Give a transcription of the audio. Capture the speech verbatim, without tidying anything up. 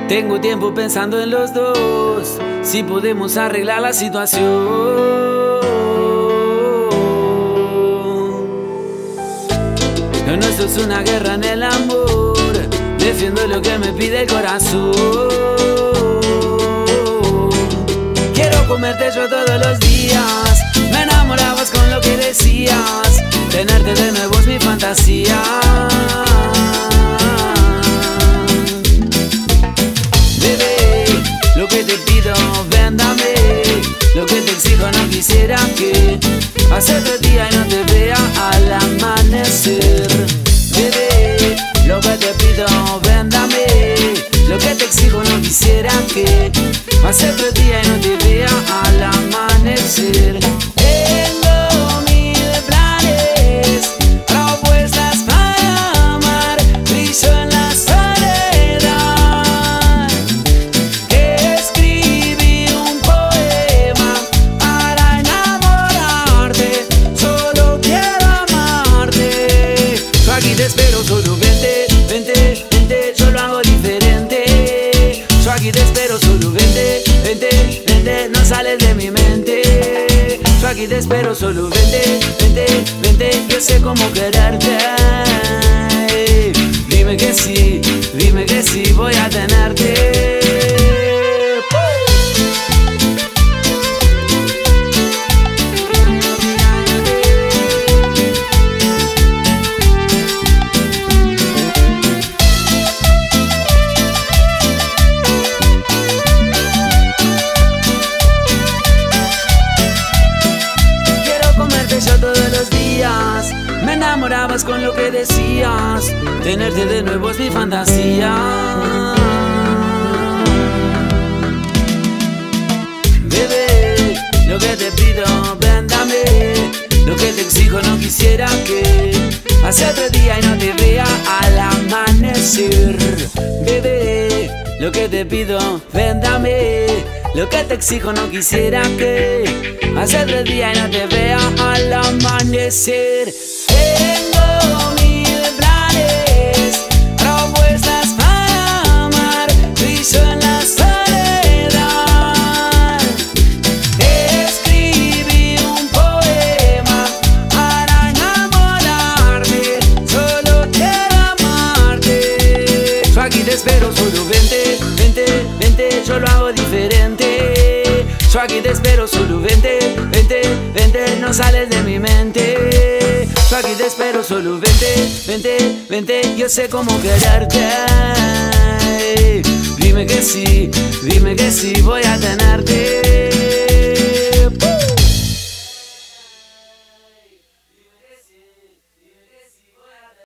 Tengo tiempo pensando en los dos, si podemos arreglar la situación. Lo nuestro es una guerra en el amor, defiendo lo que me pide el corazón. Quiero comerte yo todos los días, me enamorabas con lo que decías, tenerte de nuevo es mi fantasía. Lo que te pido, ven, dame. Lo que te exijo, no quisiera que hace otro día y no te vea al amanecer. Bebé, lo que te pido, ven, dame. Lo que te exijo, no quisiera que hace otro día y no te vea al amanecer. Tengo mil planes, propuestas para amar, brillo en la te espero, solo vente, vente, vente, yo lo hago diferente. Yo aquí te espero, solo vente, vente, vente, no sales de mi mente. Yo aquí te espero, solo vente, vente, vente, yo sé cómo quererte. Dime que sí, dime que sí, voy a tenerte. Yo todos los días me enamorabas con lo que decías, tenerte de nuevo es mi fantasía. Bebé, lo que te pido, ven, dame. Lo que te exijo, no quisiera que hace otro día y no te vea al amanecer. Bebé, lo que te pido, ven, dame. Lo que te exijo, no quisiera que hace otro día y no te vea al amanecer. Tengo mil planes, propuestas para amar, brillo en la soledad. Escribí un poema para enamorarte, solo quiero amarte. Yo aquí te espero, solo vente, vente, vente, yo lo hago diferente. Yo aquí te espero, solo vente, vente, vente, no sales de mi mente. Yo aquí te espero, solo vente, vente, vente, yo sé cómo quererte. Dime que sí, dime que sí, voy a tenerte.